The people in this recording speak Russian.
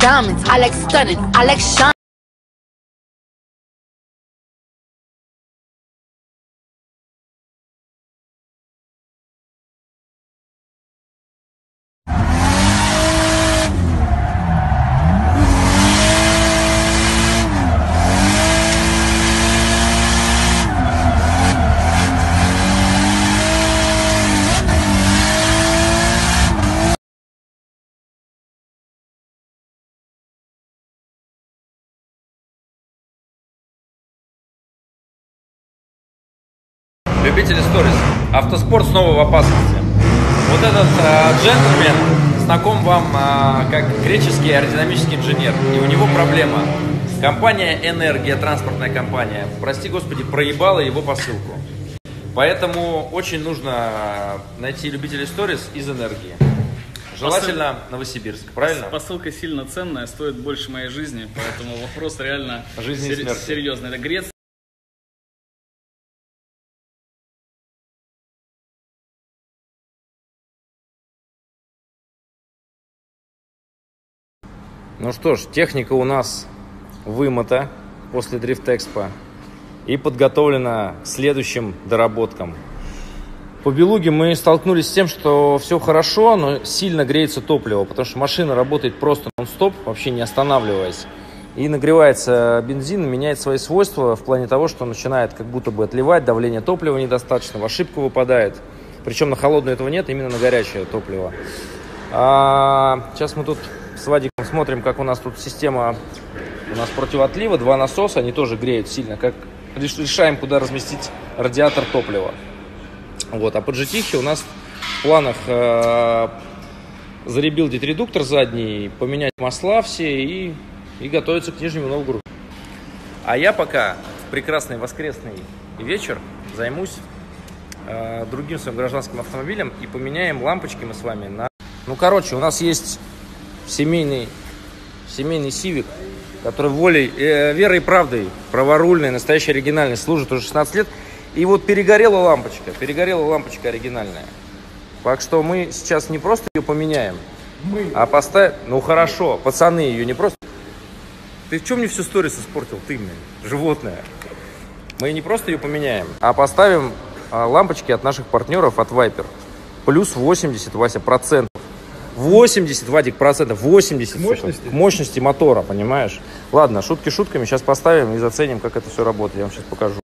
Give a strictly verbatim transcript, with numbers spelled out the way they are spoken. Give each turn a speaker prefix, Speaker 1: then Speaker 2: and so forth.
Speaker 1: diamonds, I like stunning, I like shine.
Speaker 2: Любители сторис, автоспорт снова в опасности. Вот этот э, джентльмен знаком вам э, как греческий аэродинамический инженер, и у него проблема. Компания «Энергия», транспортная компания, прости господи, проебала его посылку. Поэтому очень нужно найти любителей сторис из «Энергии». Желательно Посыл... Новосибирск, правильно?
Speaker 3: Посылка сильно ценная, стоит больше моей жизни, поэтому вопрос реально сер... серьезный. Это Греция.
Speaker 2: Ну что ж, техника у нас вымыта после дрифт-экспо и подготовлена к следующим доработкам. По Белуге мы столкнулись с тем, что все хорошо, но сильно греется топливо, потому что машина работает просто нон-стоп, вообще не останавливаясь. И нагревается бензин, меняет свои свойства в плане того, что начинает как будто бы отливать, давление топлива недостаточно, в ошибку выпадает. Причем на холодное этого нет, именно на горячее топливо. А сейчас мы тут с Вадиком смотрим, как у нас тут система, у нас противоотлива, два насоса, они тоже греют сильно, как решаем, куда разместить радиатор топлива. Вот, а по джи ти у нас в планах э, заребилдить редуктор задний, поменять масла все и, и готовиться к Нижнему Новгороду. А я пока в прекрасный воскресный вечер займусь э, другим своим гражданским автомобилем и поменяем лампочки мы с вами на... Ну, короче, у нас есть семейный, семейный Civic, который волей, э, верой и правдой, праворульный, настоящий, оригинальный, служит уже шестнадцать лет. И вот перегорела лампочка, перегорела лампочка оригинальная. Так что мы сейчас не просто ее поменяем, мы. а поставим... Ну, хорошо, пацаны ее не просто... Ты в чем мне всю сторис испортил? Ты, блин, животное. Мы не просто ее поменяем, а поставим а, лампочки от наших партнеров, от Viper. Плюс восемьдесят, Вася, процентов. восемьдесят, Вадик, процентов, восемьдесят. К мощности? К мощности мотора, понимаешь? Ладно, шутки шутками, сейчас поставим и заценим, как это все работает. Я вам сейчас покажу.